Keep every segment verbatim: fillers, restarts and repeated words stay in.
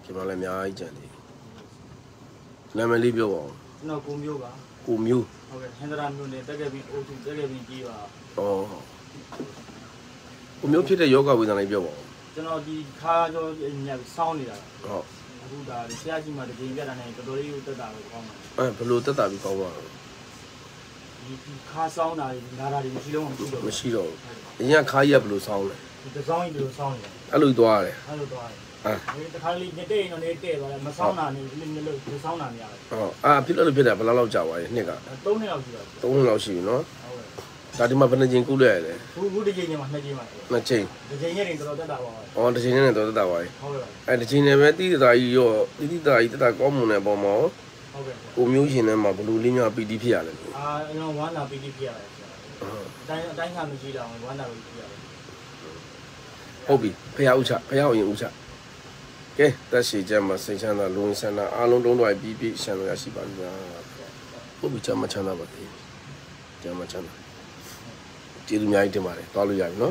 ကျွန်တော်လည်းအများကြီးကြံတယ်နာမည်လေးပြောပါဦးကျွန်တော်ကိုမျိုးပါကိုမျိုးဟုတ်ကဲ့ဟင်္ဒရာမျိုးနဲ့တက်ခဲ့ပြီးအိုးစုတက်ခဲ့ပြီးကြီးပါဩကိုမျိုးဖြစ်တဲ့ယောဂဝေဒနာလေးပြောပါဦးကျွန်တော်ဒီခါကျော်ညက်စောင်းနေတာဟုတ်အခုဒါဆရာကြီးမှတကယ်ပြတာနဲ့တော်တော်လေးတက်တာပဲကောင်းတယ်အဲဘလို့တက်တာပြီးကောင်းပါဒီခါစောင်းတာနာတာတွေမရှိတော့ဘူးမရှိတော့ဘူးအရင်ကခါကြီးကဘလို့စောင်းလဲဒီတစောင်းကြီးဘလို့စောင်းနေအဲ့လိုသွားတယ်အဲ့လိုသွားတယ်အဲတခါလေးနေတဲ့ရင်တော့နေတဲ့ပါလားမစောင်းတာနေနေလို့မစောင်းတာမရဘူးဟုတ်အာဖြစ်လို့ဖြစ်တယ်ဘယ်လောက်လောက်ကြာသွားလဲနှစ်ကသုံးနှစ်လောက်ရှိပါသုံးနှစ်လောက်ရှိပြီနော်ဟုတ်ကဲ့ဒါဒီမှာဘယ်နှချိန်ကုလဲလဲဘူးဘူးတစ်ချိန်ညမှာနှစ်ချိန်ပါနှစ်ချိန်တစ်ချိန်နဲ့တော်တော်တက်တာပါဩတစ်ချိန်နဲ့တော်တော်တက်တာပါဟုတ်ကဲ့အဲတစ်ချိန်နဲ့ပဲတိတိတာကြီးရောတိတိတာကြီးတက်တာကောင်းမွန်တဲ့ပုံမှာဟုတ်ကဲ့ကိုမျိုးရှင်ထဲမှာဘလူးလေးများပီတိဖြစ်ရလဲအာကျွန်တော်ဝမ်းသာပီတိဖြစ်ရတယ်အတိုင်းအတိုင်းခါမရှိတော့ဝမ်းသာပီတိဖြစ်ရတယ်ဟုတ်ပြီဖះဥချဖះဥရင်ဥချကဲတက်ရှိကြမှာစိတ်ချမ်းသာလူဝင်ဆန္ဒအားလုံးတုံးတော့ပြီးပြီးရှမ်းရရှိပါဗျာဟုတ်ပြီချမ်းမချမ်းသာပါသေးချမ်းမချမ်းသာကျေးဇူးအများကြီးတင်ပါတယ်တွားလို့ရပြီနော်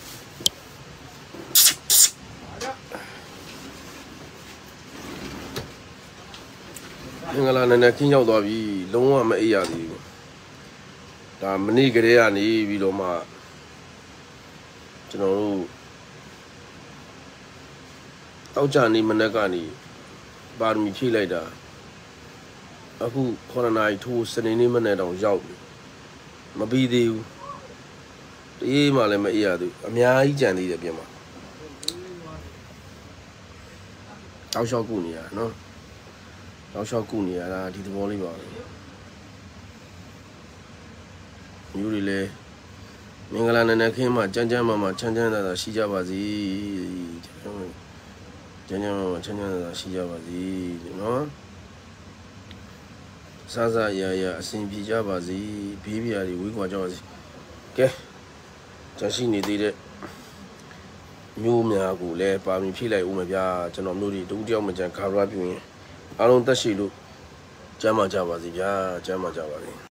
ဟုတ်ငါလာနေနေခင်းရောက်သွားပြီလုံးဝမအိပ်ရသေးဘူးဒါမနေ့ကလေးကနေပြီးတော့မှကျွန်တော်တို့တောက်ကြနေမနေ့ကနေပါရမီဖြည့်လိုက်တာအခုခုနှစ်နာရီထိုးစနေနေ့မနေ့တောင်ရောက်ပြီမပြီးသေးဘူးတေးမှလည်းမအေးရသေးဘူးအများကြီးကြံသေးတယ်ပြင်မှာတောက်လျှောက်ကုနေရနော်တောက်လျှောက်ကုနေရတာဒီသဘောလေးပါမျိုးတွေလည်းမင်္ဂလာနံနက်ခင်းမှာကြမ်းကြမ်းမာမာချမ်းချမ်းသာသာရှိကြပါစေကျန်းကျန်းမာမာချမ်းချမ်းသာသာရှိကြပါစေနော်စားစားရရအစဉ်ပြေကြပါစေဘေးပြာတွေဝေးကွာကြပါစေကဲကျန်ရှိနေသေးတဲ့မျိုးများကိုလည်းပါမီဖြည့်လိုက်ဦးမယ်ဗျာကျွန်တော်မျိုးတွေတူတယောက်မကြံခါရပြုရင်အားလုံးတက်ရှိလို့ကျမ်းမာကြပါစေဗျာကျမ်းမာကြပါစေ